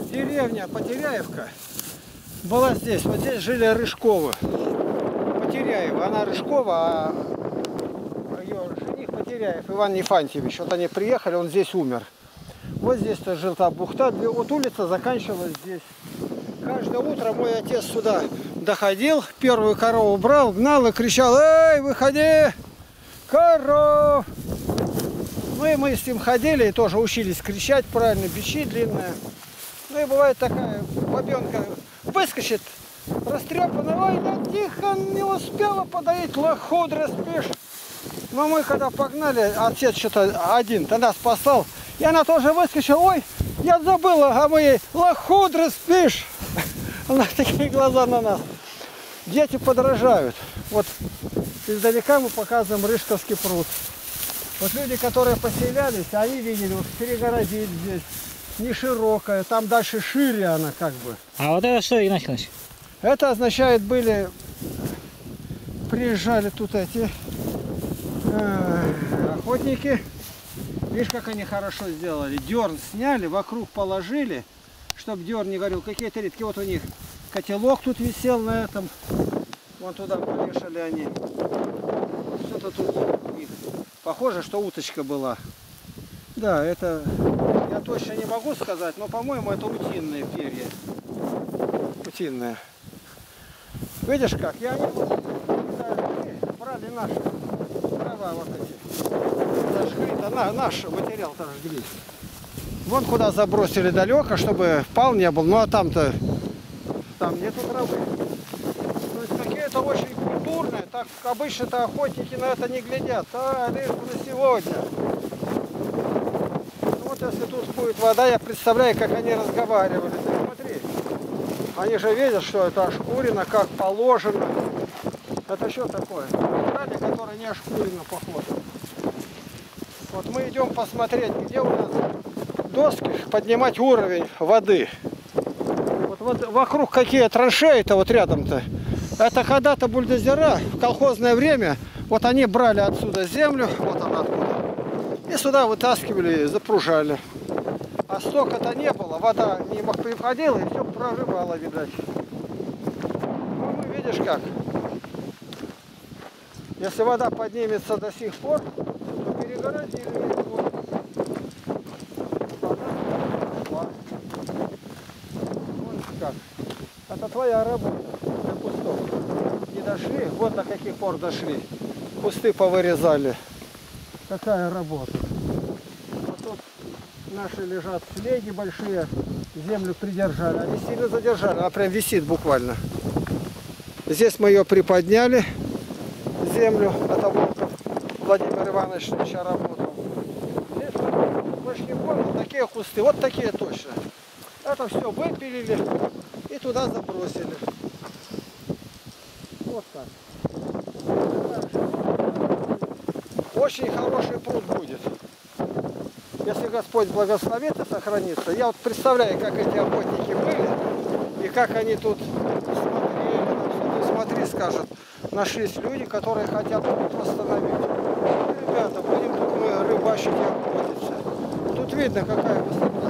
Деревня Потеряевка была здесь. Вот здесь жили Рыжковы. Потеряева. Она Рыжкова, а ее жених Потеряев, Иван Нефантьевич. Вот они приехали, он здесь умер. Вот здесь-то жил та бухта. Вот улица заканчивалась здесь. Каждое утро мой отец сюда доходил, первую корову брал, гнал и кричал: «Эй, выходи! Коров!» Ну и мы с ним ходили и тоже учились кричать правильно, бичи длинные. Ну и бывает такая бабенка выскочит, растрепанная: «Ой, да тихо, не успела подоить, лохудра спишь». Но мы когда погнали, отец что-то один-то нас послал, и она тоже выскочила: «Ой, я забыла, а мы ей: лохудра спишь». Она такие глаза на нас. Дети подражают. Вот издалека мы показываем Рыжковский пруд. Вот люди, которые поселялись, они видели, вот перегородить здесь. Не широкая, там дальше шире она как бы. А вот это что, Игнатий Иванович? Это означает, приезжали тут эти охотники. Видишь, как они хорошо сделали. Дерн сняли, вокруг положили, чтобы дерн не горел. Какие-то редкие. Вот у них котелок тут висел на этом. Вон туда повешали они. Что-то тут у них. Похоже, что уточка была. Да, это я точно не могу сказать, но, по-моему, это утиные перья. Утиные. Видишь как? Я они брали наши дрова вот эти. Зажгли, да наш материал-то жгли. Вон куда забросили далеко, чтобы пал не был. Ну а там-то там нету травы. То есть какие-то очень культурные. Так обычно-то охотники на это не глядят. А, лишь бы на сегодня. Вот если тут будет вода, я представляю, как они разговаривали. Ты смотри. Они же видят, что это ошкурено, как положено. Это что такое? Брали, которое не ошкурено, походу. Вот мы идем посмотреть, где у нас доски поднимать уровень воды. Вот вокруг какие траншеи-то вот рядом-то. Это когда-то бульдозера в колхозное время, вот они брали отсюда землю, вот она откуда, и сюда вытаскивали, запружали. А стока-то не было, вода не приходила, и все прорывало, видать. Ну, видишь как. Если вода поднимется до сих пор, то перегородили его. Вот как. Это твоя работа для кустов. Не дошли, вот до каких пор дошли. Кусты повырезали. Какая работа. Вот тут наши лежат флеги большие, землю придержали. Они сильно задержали, она прям висит буквально. Здесь мы ее приподняли, землю, это Волков Владимир Иванович еще работал. Здесь больше не понял, такие кусты, вот такие точно. Это все выпилили и туда забросили. Вот так. Очень хороший пруд будет. Если Господь благословит и сохранится. Я вот представляю, как эти охотники были и как они тут смотрели. Смотри, скажут, нашлись люди, которые хотят тут восстановить. Ребята, будем тут мы рыбачить и охотиться. Тут видно, какая высота.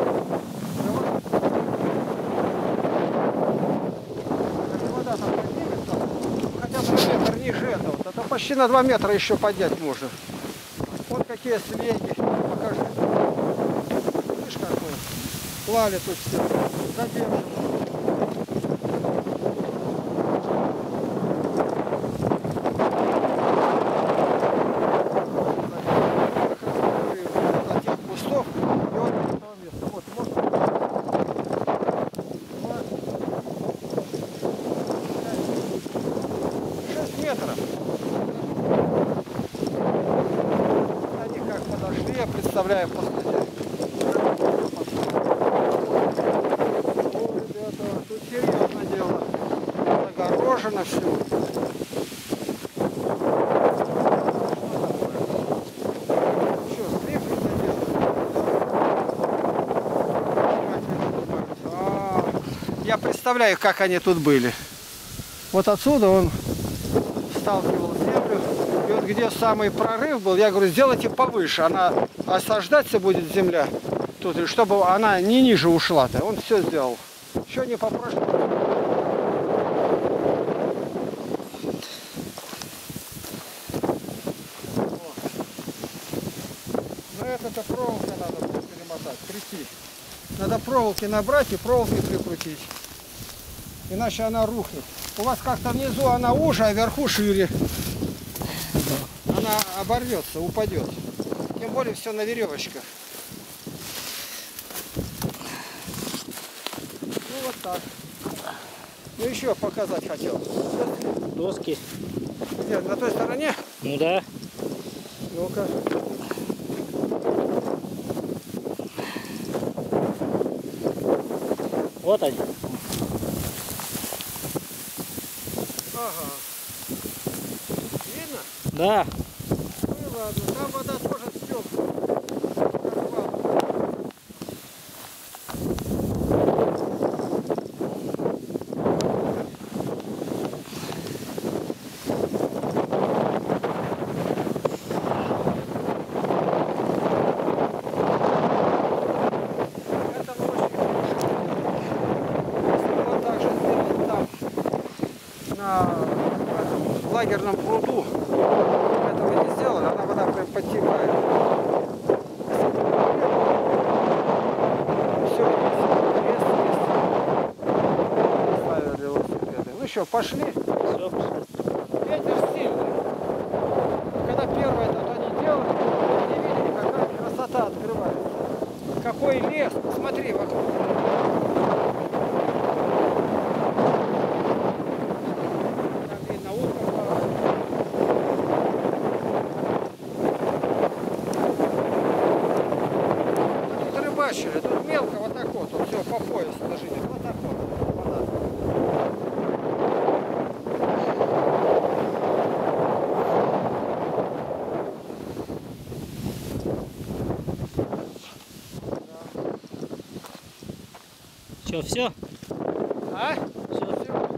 Если вода там поднимется, хотя бы на метр ниже этого, то почти на 2 метра еще поднять можно. Вот какие слеги. Покажи. Видишь, как мы клали тут все. Задержим. Я представляю после. О, ребята, тут серьезное дело. Огорожено все. Что, скрипка я представляю, как они тут были. Вот отсюда он сталкивал землю. И вот где самый прорыв был, я говорю, сделайте повыше. Она осаждаться будет земля. Тут, и чтобы она не ниже ушла-то. Он все сделал. Еще не попрошу. Но это-то проволока надо будет перемотать, прийти. Надо проволоки набрать и проволоки прикрутить. Иначе она рухнет. У вас как-то внизу она уже, а вверху шире. Она оборвется, упадет. Тем более все на веревочках. Ну вот так. Ну еще показать хотел. Доски. Где, на той стороне? Ну да. Ну-ка. Вот они. Ага. Видно? Да. Ну и ладно. Там вода тоже стекла. В лагерном пруду этого не сделали, она вода прям подтекает. Все есть. Ставили велосипеды. Ну что, пошли? Все, пошли. Ветер сильный. Когда первое это они делали, не видели, какая красота открывается. Какой лес, посмотри вокруг. Тут мелко вот так вот все по пояс ложили. Вот так вот. Вода. Что, все? А? Все.